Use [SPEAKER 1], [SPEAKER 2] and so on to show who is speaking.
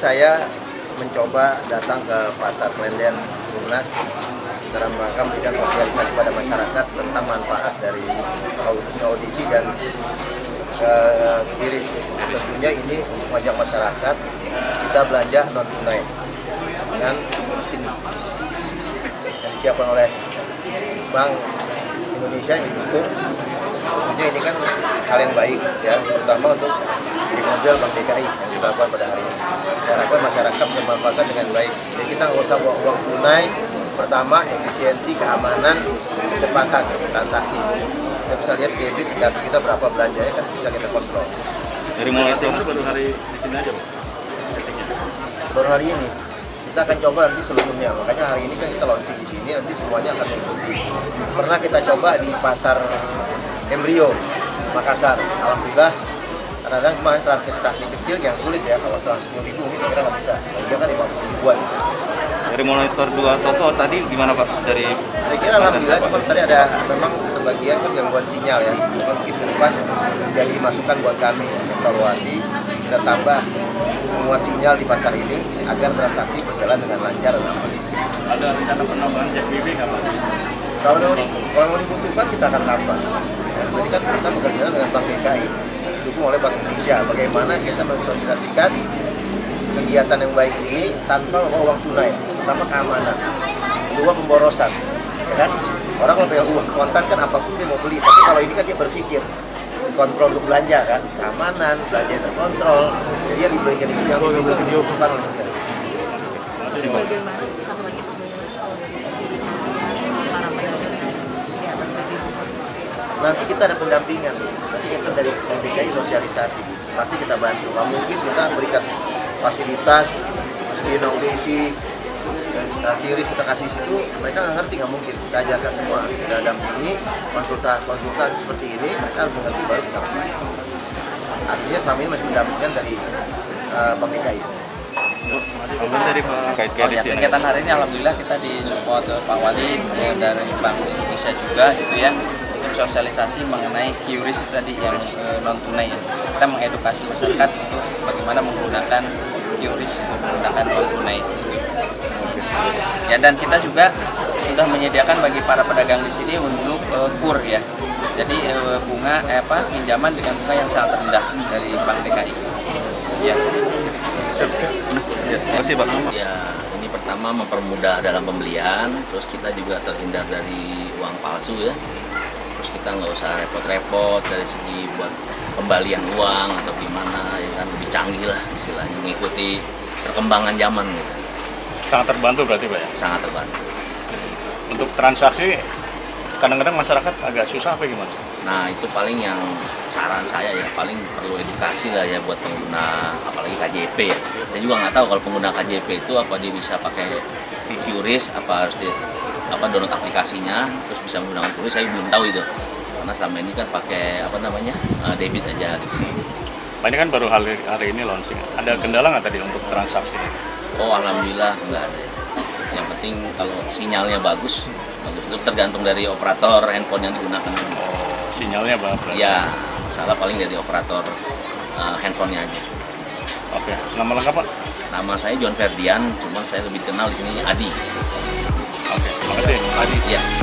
[SPEAKER 1] saya mencoba datang ke pasar Klenden Tunas dalam rangka memberikan sosialisasi pada masyarakat tentang manfaat dari audisi dan QRIS. Tentunya ini untuk mengajak masyarakat kita belanja non tunai dengan mesin yang disiapkan oleh Bank Indonesia yang didukung. Tentunya ini kan hal yang baik ya, terutama untuk di model Bank DKI yang dilakukan pada hari ini. Saya harapkan masyarakat bisa memanfaatkan dengan baik. Jadi kita nggak usah bawa uang tunai. Pertama, efisiensi, keamanan, kecepatan transaksi. Kita bisa lihat debit data kita berapa belanjanya kan bisa kita kontrol.
[SPEAKER 2] Dari mulai tahun baru hari di sini aja, Pak?
[SPEAKER 1] Baru hari ini. Kita akan coba nanti seluruhnya. Makanya hari ini kan kita launching di sini, nanti semuanya akan mengikuti. Pernah kita coba di pasar Embrio, Makassar. Alhamdulillah, kadang-kadang kemarin transaksi kecil yang sulit ya. Kalau 110.000 mungkin kira nggak bisa. Dia kan 50 ribuan.
[SPEAKER 2] Dari monitor 2 toko tadi gimana Pak?
[SPEAKER 1] Saya kira alhamdulillah, cuma tadi ada memang sebagian kan gangguan sinyal ya. Mungkin ke depan jadi masukan buat kami evaluasi, kita tambah menguat sinyal di pasar ini agar transaksi berjalan dengan lancar dan aman.
[SPEAKER 2] Ada rencana penambahan JPB kapan?
[SPEAKER 1] Kalau mau dibutuhkan kita akan tambah. Ya, jadi kan kita bekerja dengan Bank DKI, didukung oleh Bank Indonesia. Bagaimana kita mensosialisasikan kegiatan yang baik ini tanpa membawa uang tunai, pertama keamanan, kedua pemborosan, ya kan? Orang kalau punya uang kontan kan apapun dia mau beli, tapi kalau ini kan dia berpikir kontrol untuk belanja kan, keamanan, belanja yang terkontrol, jadi dia diberikan yang dibutuhkan oleh dia. Nanti kita ada pendampingan, nanti kita dari DKI sosialisasi, pasti kita bantu. Nggak mungkin kita berikan fasilitas, mesin audisi, dan QRIS kita kasih situ, mereka nggak ngerti, nggak mungkin. Kita ajarkan semua, kita dampingi, konsultan seperti ini, mereka harus mengerti baru kita lakukan. Artinya selama ini masih pendampingan dari Bank DKI.
[SPEAKER 3] Kegiatan hari ini alhamdulillah kita disupport Pak Wali dari Bank Indonesia juga gitu ya, untuk sosialisasi mengenai QRIS tadi yang non tunai. Kita mengedukasi masyarakat untuk bagaimana menggunakan QRIS untuk menggunakan non tunai. Ya, dan kita juga sudah menyediakan bagi para pedagang di sini untuk KUR ya. Jadi bunga pinjaman dengan bunga yang sangat rendah dari Bank DKI. Ya.
[SPEAKER 2] Terima kasih Pak.
[SPEAKER 4] Ya, ini pertama mempermudah dalam pembelian, terus kita juga terhindar dari uang palsu ya. Terus kita nggak usah repot-repot dari segi buat kembalian uang atau gimana, ya kan lebih canggih lah istilahnya, mengikuti perkembangan zaman gitu.
[SPEAKER 2] Sangat terbantu berarti Pak ya?
[SPEAKER 4] Sangat terbantu.
[SPEAKER 2] Untuk transaksi, kadang-kadang masyarakat agak susah apa gimana?
[SPEAKER 4] Nah itu paling yang saran saya ya, paling perlu edukasi lah ya buat pengguna, apalagi KJP ya. Saya juga nggak tahu kalau pengguna KJP itu apa dia bisa pakai QRIS, apa harus download aplikasinya, terus bisa menggunakan QRIS, saya belum tahu itu. Karena selama ini kan pakai debit aja.
[SPEAKER 2] Pak ini kan baru hari ini launching, ada kendala nggak tadi untuk transaksi?
[SPEAKER 4] Oh alhamdulillah nggak ada. Yang penting kalau sinyalnya bagus itu tergantung dari operator handphone yang digunakan.
[SPEAKER 2] Oh, sinyalnya bagus.
[SPEAKER 4] Ya, salah paling dari operator handphonenya aja.
[SPEAKER 2] Oke, nama lengkap Pak?
[SPEAKER 4] Nama saya John Ferdian, cuman saya lebih kenal di sini Adi.
[SPEAKER 2] Oke, terima kasih.
[SPEAKER 4] Adi, ya.